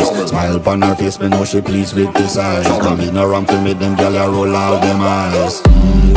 Smile upon her face, me know she pleased with this eyes. Come in around to me, them gyal a roll out them eyes.